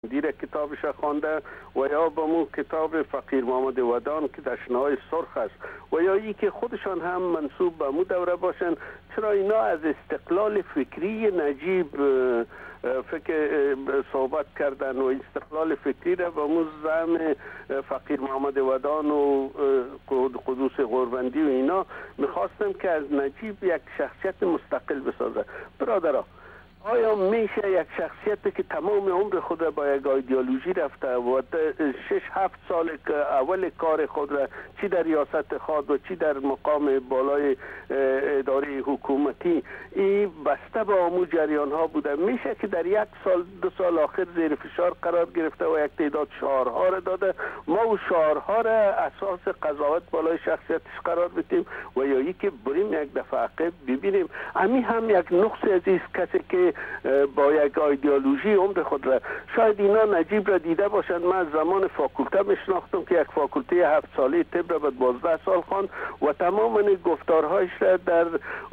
قربندی را کتابش خوانده و یا به مو کتاب فقیر محمد ودان که دشنه‌های سرخ است و یا ای که خودشان هم منسوب به مو دوره باشن. چرا اینا از استقلال فکری نجیب فکر صحبت کردن و استقلال فکری را به مو زعم فقیر محمد ودان و قدوس قربندی و اینا میخواستم که از نجیب یک شخصیت مستقل بسازه. برادرها، آیا میشه یک شخصیت که تمام عمر خود را با یک ایدئولوژی رفته و 6-7 سال اول کار خود را چی در ریاست خود و چی در مقام بالای اداره حکومتی این بسته با امو جریان ها بوده، میشه که در 1 سال 2 سال آخر زیر فشار قرار گرفته و یک تعداد شعارها را داده، ما و شعارها را اساس قضاوت بالای شخصیتش قرار بدیم و یا ای که بریم یک دفعه عقب ببینیم امی هم یک نقص عزیز کسی که با یک ایدئولوژی عمر خود را شاید اینا نجیب را دیده باشند. من از زمان فاکولته میشناختم که یک فاکولته 7 ساله طب را بعد 12 سال خواند و تمام گفتارهایش را در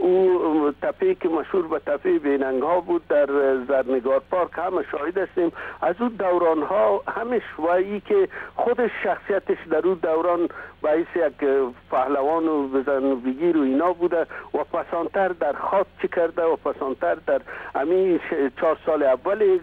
او تپه که مشهور به تپه بیننگ ها بود در زرنگار پارک همه شاهد هستیم. از اون دوران ها همش و ای که خودش شخصیتش در اون دوران باعث یک پهلوان و بزن بگیر و اینا بوده و پسانتر در خاک چی کرده و پسانتر در همین 4 سال اول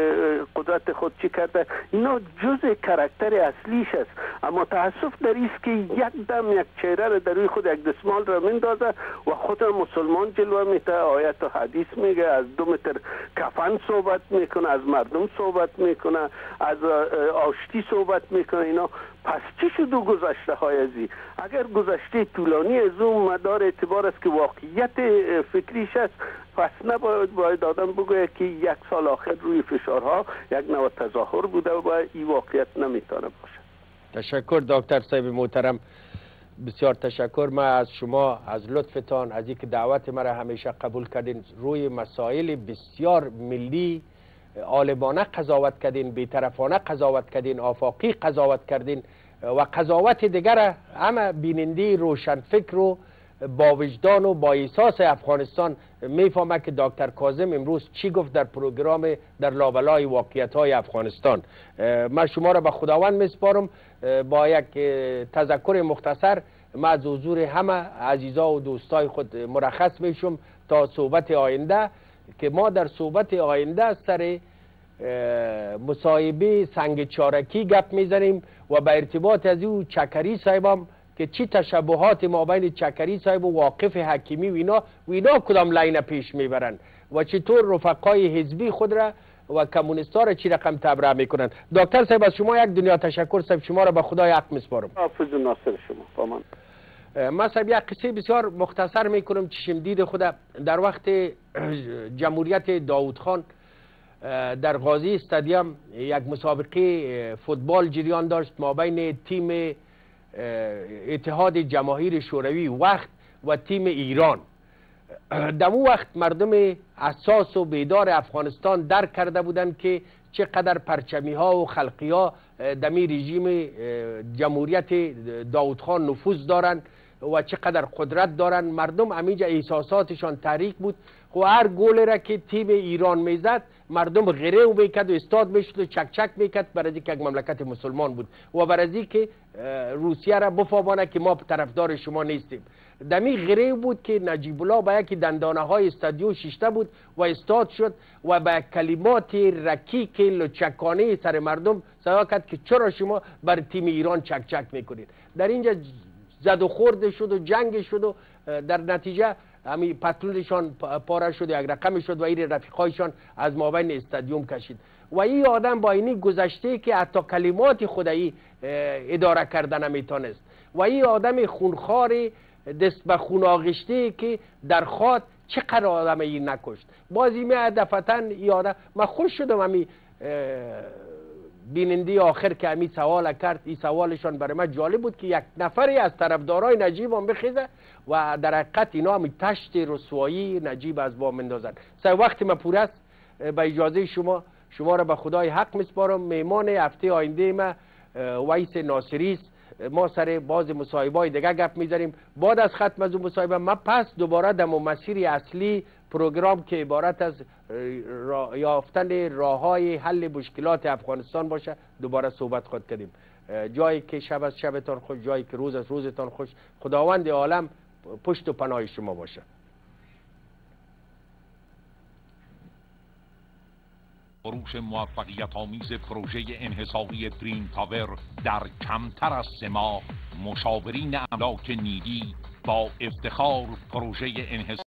قدرت خود چی کرده. اینا جزء کاراکتر اصلیش است، اما تاسف در است که یک دم یک چهره را در روی خود یک دستمال را مندازه و خود مسلمان جلوه میده، آیت و حدیث میگه، از 2 متر کفن صحبت میکنه، از مردم صحبت میکنه، از آشتی صحبت میکنه. اینا پس چی شد و گذشته های ازی؟ اگر گذشته طولانی از اون مدار اعتبار است که واقعیت فکریش است، پس باید آدم بگوید که 1 سال آخر روی فشارها یک نوع تظاهر بوده و این واقعیت نمیتونه باشه. تشکر دکتر صاحب محترم، بسیار تشکر. من از شما از لطفتان، از اینکه دعوت مرا همیشه قبول کردین، روی مسائل بسیار ملی عالمانه قضاوت کردین، بی‌طرفانه قضاوت کردین، آفاقی قضاوت کردین و قضاوت دیگر همه بیننده روشنفکر و با وجدان و با احساس افغانستان میفهمه که دکتر کاظم امروز چی گفت در پروگرام در لابلای واقعیت های افغانستان. من شما را به خداوند میسپارم. با یک تذکر مختصر من از حضور همه عزیزا و دوستای خود مرخص میشم تا صحبت آینده، که ما در صحبت آینده سر مصاحبه سنگ چارکی گپ میزنیم و به ارتباط از او چکری صاحبم که چی تشابهات ما بین چکری صاحب و واقف حکیمی و اینا کدام لاین پیش میبرن و چطور رفقای حزبی خود را و کمونیستا را چی رقم تبرئه میکنن. دکتر صاحب از شما یک دنیا تشکر صاحب، شما را به خدای حق میسپارم. حافظ ناصر شما. فامان. من صاحب یک قصه بسیار مختصر میکنم. چشم دید خود در وقت جمهوریت داوود خان در غازی استادیوم یک مسابقه فوتبال جریان داشت ما بین تیم اتحاد جماهیر شوروی وقت و تیم ایران. در اون وقت مردم حساس و بیدار افغانستان درک کرده بودند که چقدر پرچمی ها و خلقی ها دمی رژیم جمهوریت داوود خان نفوذ دارند و چقدر قدرت دارند. مردم همینجا احساساتشان تحریک بود و هر گل را که تیم ایران میزد مردم غره و میکرد و استاد میشد و چک چک میکرد، برای اینکه یک مملکت مسلمان بود و برای اینکه روسیه را بفهمانه که ما طرفدار شما نیستیم. دمی غره بود که نجیب الله با یکی دندانه های استادیو شیشته بود و استاد شد و با کلمات رکیک لچکانه سر مردم صدا کرد که چرا شما بر تیم ایران چک چک میکنید. در اینجا زد و خورد شد و جنگ شد و در نتیجه همین پتلونشان پاره شد، یک رقم شد و این رفیقایشان از مابین استادیوم کشید. و این آدم با اینی گذشته که حتی کلمات خودی اداره کردن نمیتونست و این آدم خونخوار دست به خون آغشته که در خواد چقدر آدم این نکشت. بازی می هدفتن این آدم. من خوش شدم همین بیننده آخر که همین سوال کرد. این سوالشان برای من جالب بود که یک نفری از طرفدارای نجیب هم بخیزه و در حقیقت اینا همین تشت رسوایی نجیب از با مندازن. سه وقت من پور است، به اجازه شما را به خدای حق میسپارم. میمان هفته آینده ما ویس ناصری است. ما سر باز مصاحبه‌های دیگه گپ میزنیم. بعد از ختم از اون مصاحبه من پس دوباره در مسیر اصلی پروگرام که عبارت از یافتن راههای حل مشکلات افغانستان باشه. دوباره صحبت خود کردیم. جایی که شب از شبتان خوش، جایی که روز از روزتان خوش. خداوند عالم پشت و پناه شما باشه. فروش موفقیت آمیز پروژه انحصاری دریم تاور در کمتر از 3 ماه، مشاورین املاک نیلی با افتخار پروژه انحصاری